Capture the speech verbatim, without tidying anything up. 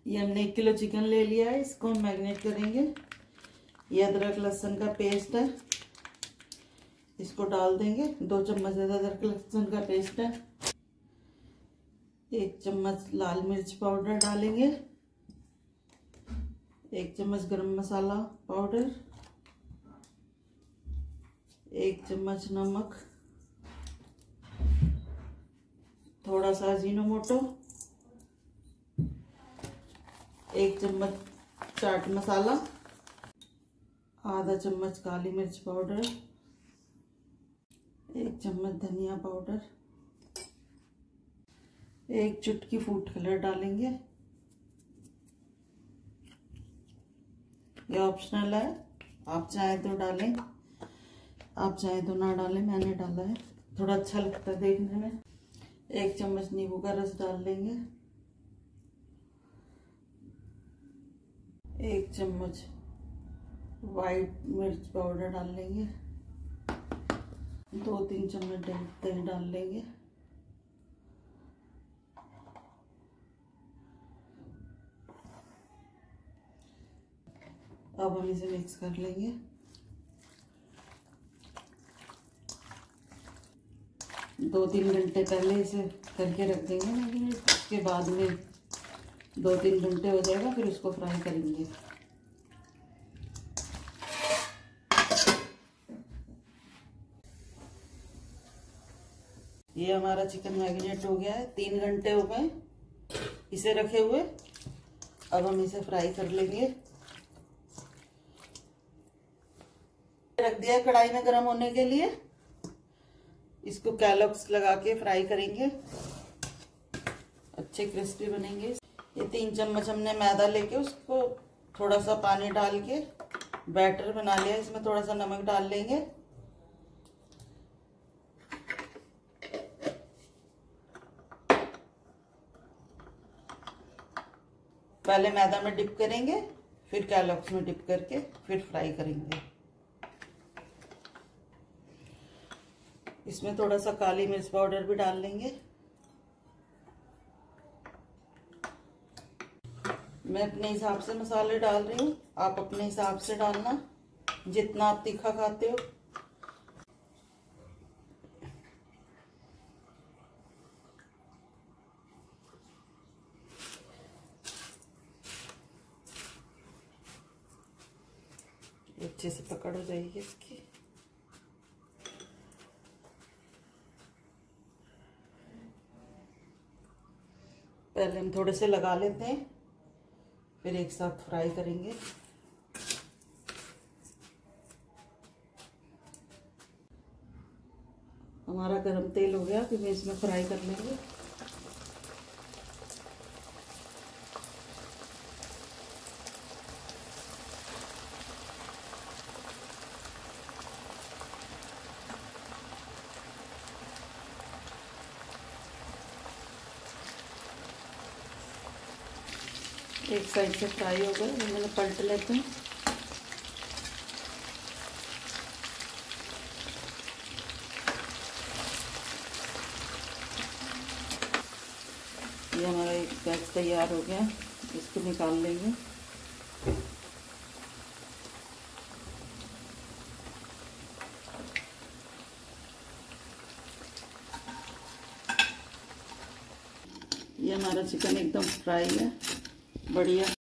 ये हमने एक किलो चिकन ले लिया है, इसको हम मैरिनेट करेंगे। ये अदरक लहसुन का पेस्ट है, इसको डाल देंगे। दो चम्मच अदरक लहसुन का पेस्ट है। एक चम्मच लाल मिर्च पाउडर डालेंगे। एक चम्मच गरम मसाला पाउडर। एक चम्मच नमक, थोड़ा सा अजीनोमोटो, एक चम्मच चाट मसाला, आधा चम्मच काली मिर्च पाउडर, एक चम्मच धनिया पाउडर, एक चुटकी फूड कलर डालेंगे। ये ऑप्शनल है, आप चाहे तो डालें, आप चाहे तो ना डालें। मैंने डाला है, थोड़ा अच्छा लगता है देखने में। एक चम्मच नींबू का रस डाल लेंगे। एक चम्मच वाइट मिर्च पाउडर डाल लेंगे। दो तीन चम्मच दही डाल लेंगे। अब हम इसे मिक्स कर लेंगे। दो तीन घंटे पहले इसे करके रख देंगे, लेकिन उसके बाद में दो तीन घंटे हो जाएगा, फिर उसको फ्राई करेंगे। ये हमारा चिकन मैरिनेट हो गया है, तीन घंटे हो गए इसे रखे हुए। अब हम इसे फ्राई कर लेंगे। रख दिया कढ़ाई में गर्म होने के लिए, इसको कैलॉग्स लगा के फ्राई करेंगे, अच्छे क्रिस्पी बनेंगे। ये तीन चम्मच हमने मैदा लेके उसको थोड़ा सा पानी डाल के बैटर बना लिया। इसमें थोड़ा सा नमक डाल लेंगे। पहले मैदा में डिप करेंगे, फिर कैलॉग्स में डिप करके फिर फ्राई करेंगे। इसमें थोड़ा सा काली मिर्च पाउडर भी डाल लेंगे। मैं अपने हिसाब से मसाले डाल रही हूँ, आप अपने हिसाब से डालना, जितना आप तीखा खाते हो। अच्छे से पकड़ हो जाएगी इसकी। पहले हम थोड़े से लगा लेते हैं, फिर एक साथ फ्राई करेंगे। हमारा गरम तेल हो गया, फिर इसमें फ्राई कर लेंगे। एक साइड से फ्राई हो गए, मैंने पलट लेते हैं। ये हमारा एक बैच तैयार हो गया, इसको निकाल लेंगे। ये हमारा चिकन एकदम फ्राई है, बढ़िया।